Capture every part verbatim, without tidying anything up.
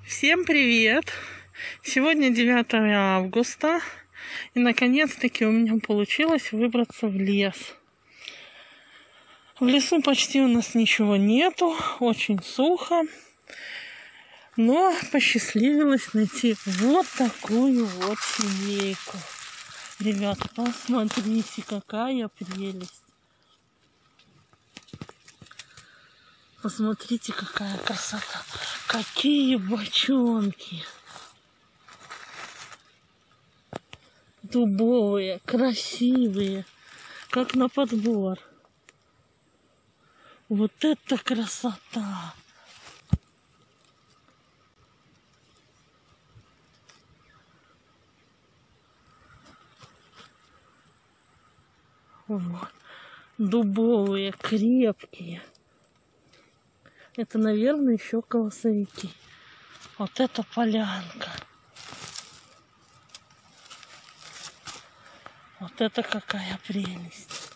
Всем привет! Сегодня девятое августа, и наконец-таки у меня получилось выбраться в лес. В лесу почти у нас ничего нету, очень сухо, но посчастливилось найти вот такую вот семейку. Ребята, посмотрите, какая прелесть! Посмотрите, какая красота! Какие бочонки! Дубовые, красивые, как на подбор. Вот это красота! Вот. Дубовые, крепкие. Это, наверное, еще колосовики. Вот это полянка. Вот это какая прелесть.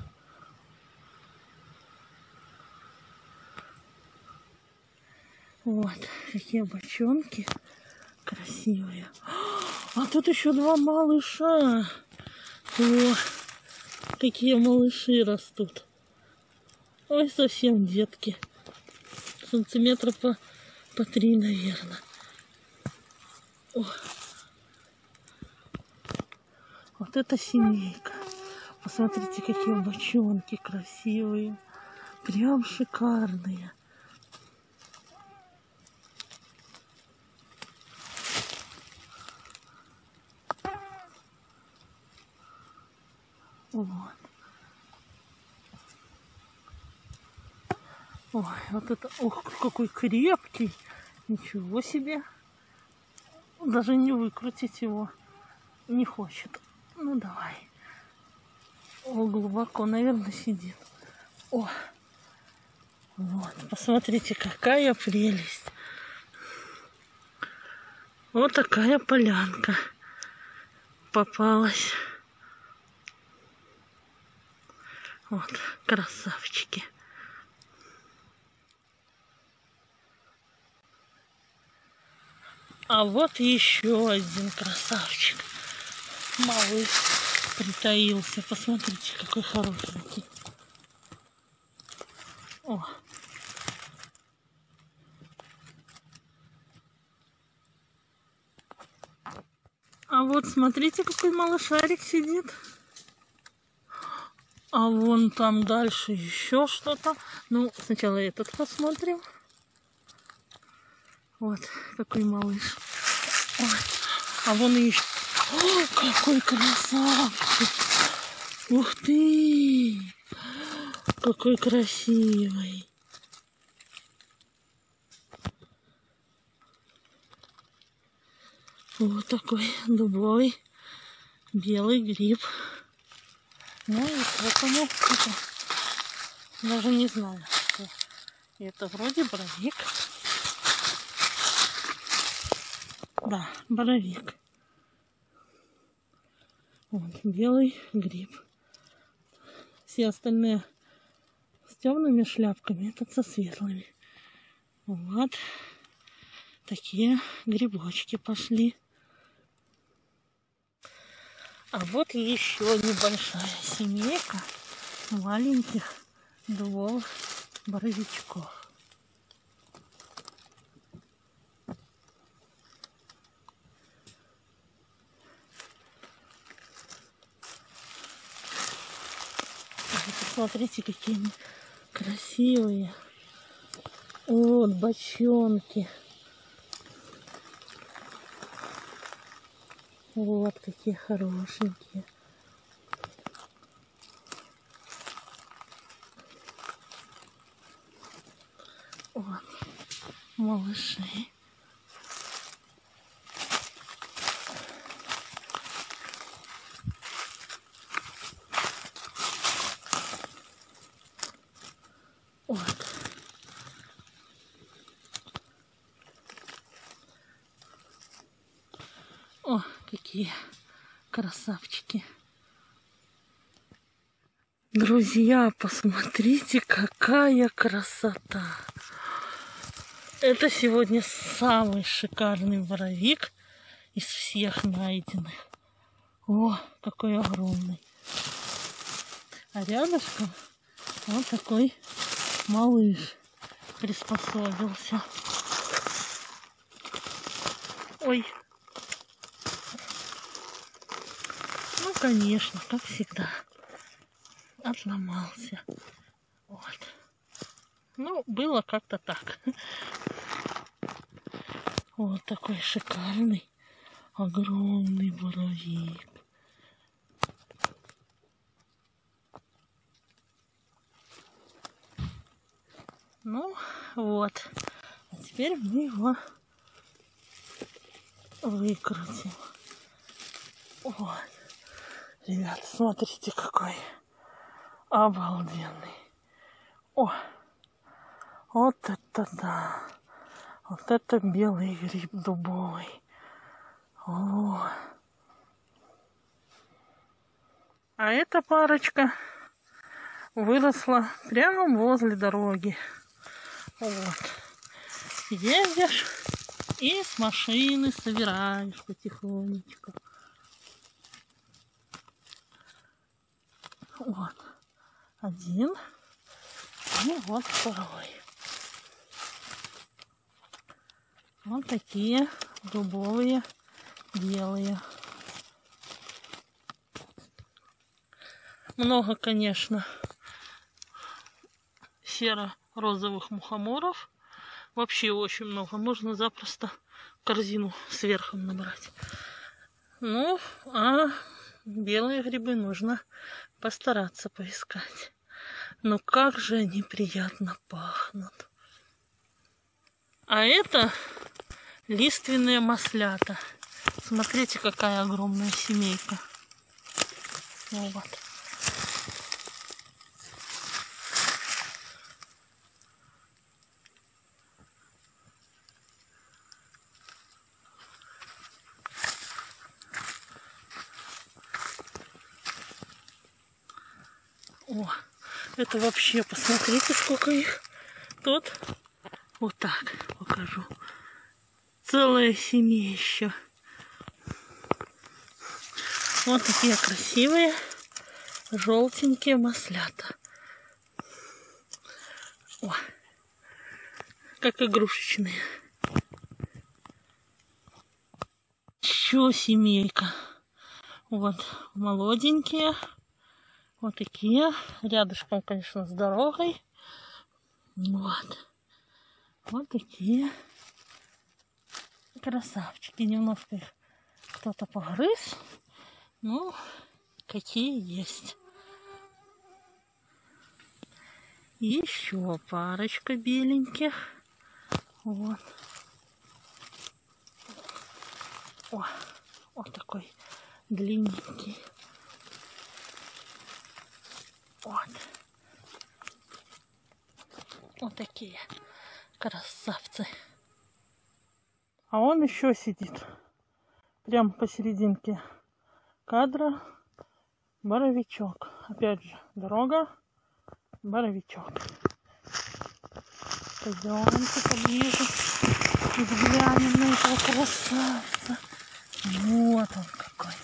Вот какие бочонки красивые. А тут еще два малыша. О, какие малыши растут. Ой, совсем детки. Сантиметра по, по три, наверное. О. Вот это семейка. Посмотрите, какие бочонки красивые. Прям шикарные. Вот. Ой, вот это, ох, какой крепкий. Ничего себе. Даже не выкрутить его не хочет. Ну, давай. О, глубоко, наверное, сидит. О, вот, посмотрите, какая прелесть. Вот такая полянка попалась. Вот, красавчики. А вот еще один красавчик. Малыш притаился. Посмотрите, какой хорошенький. О. А вот смотрите, какой малышарик сидит. А вон там дальше еще что-то. Ну, сначала этот посмотрим. Вот какой малыш. Ой. А вон еще. О, какой красавчик! Ух ты! Какой красивый! Вот такой дубовый белый гриб. Ну и поэтому это, даже не знаю, что это вроде боровик. Да, боровик. Вот, белый гриб. Все остальные с темными шляпками, этот со светлыми. Вот такие грибочки пошли. А вот еще небольшая семейка маленьких дубовых боровичков. Посмотрите, какие они красивые. Вот бочонки. Вот какие хорошенькие. Вот малыши. Вот. О, какие красавчики. Друзья, посмотрите, какая красота. Это сегодня самый шикарный боровик из всех найденных. О, какой огромный. А рядышком вот такой малыш приспособился. Ой. Ну, конечно, как всегда. Отломался. Вот. Ну, было как-то так. Вот такой шикарный, огромный боровик. Ну, вот. А теперь мы его выкрутим. Вот. Ребят, смотрите, какой обалденный. О, вот это да. Вот это белый гриб дубовый. О. А эта парочка выросла прямо возле дороги. Вот. Едешь и с машины собираешь потихонечку. Вот. Один. И вот второй. Вот такие дубовые белые. Много, конечно, серо-розовых мухоморов. Вообще очень много. Можно запросто корзину сверху набрать. Ну, а белые грибы нужно постараться поискать. Но как же они приятно пахнут. А это лиственные маслята. Смотрите, какая огромная семейка. Вот. О, это вообще, посмотрите, сколько их тут. Вот так покажу. Целое семейство. Вот такие красивые желтенькие маслята. О, как игрушечные. Еще семейка. Вот молоденькие. Вот такие. Рядышком, конечно, с дорогой. Вот. Вот такие красавчики. Немножко их кто-то погрыз. Ну, какие есть. Еще парочка беленьких. Вот. О, вот такой длинненький. Вот. Вот такие красавцы. А он еще сидит. Прямо посерединке кадра. Боровичок. Опять же, дорога. Боровичок. Пойдемте поближе. Взглянем на этого красавца. Вот он какой.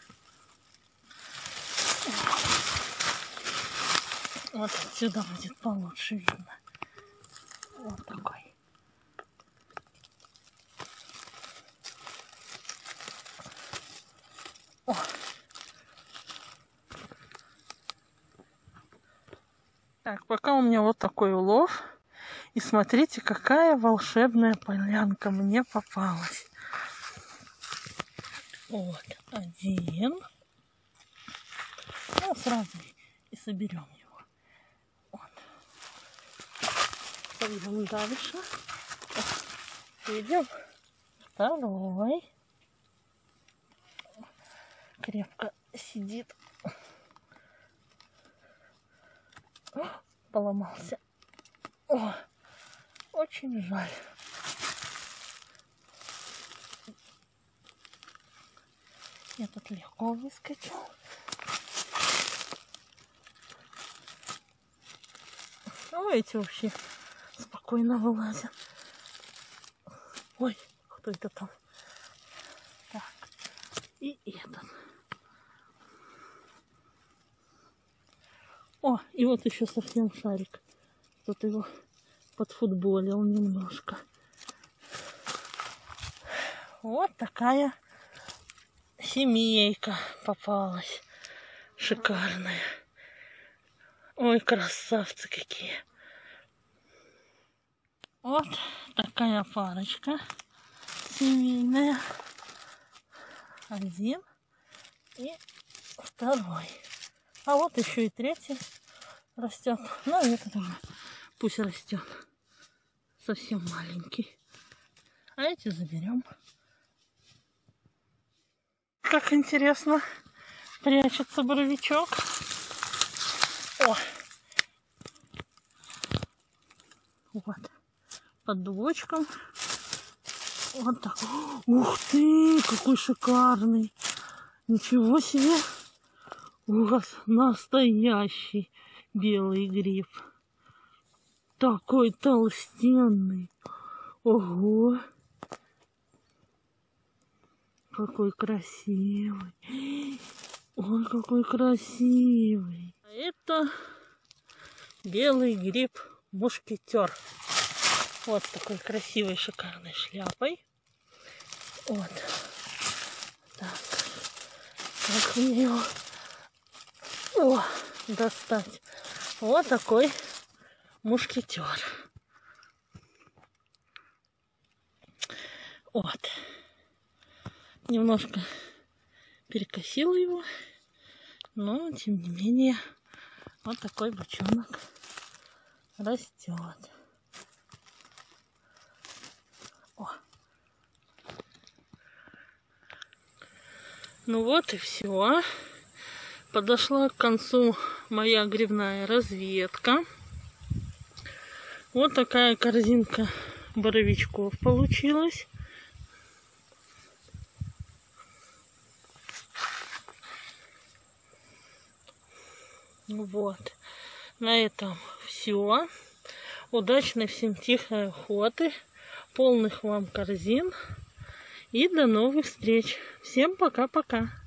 Вот отсюда будет получше видно. Вот такой. О. Так, пока у меня вот такой улов. И смотрите, какая волшебная полянка мне попалась. Вот, один. Ну, сразу и соберем его. Вот. Пойдем дальше. Видим? Второй. Крепко сидит. О, поломался. О, очень жаль. Этот легко выскочил. Ну, эти вообще спокойно вылазят. Ой, кто это там? Так, и этот. О, и вот еще совсем шарик. Кто-то его подфутболил немножко. Вот такая семейка попалась. Шикарная. Ой, красавцы какие. Вот такая парочка семейная. Один и второй. А вот еще и третий растет. Ну, это тоже пусть растет. Совсем маленький. А эти заберем. Как интересно прячется боровичок. О! Вот. Под дубочком. Вот так. Ух ты, какой шикарный. Ничего себе. У вас настоящий белый гриб. Такой толстенный. Ого. Какой красивый. Ой, какой красивый. А это белый гриб мушкетер. Вот такой красивой, шикарной шляпой. Вот. Так. Как мне его О, достать? Вот такой мушкетер. Вот. Немножко перекосила его, но тем не менее вот такой бочонок растет. О. Ну вот и все. Подошла к концу моя грибная разведка. Вот такая корзинка боровичков получилась. Вот. На этом все. Удачной всем тихой охоты. Полных вам корзин. И до новых встреч. Всем пока-пока.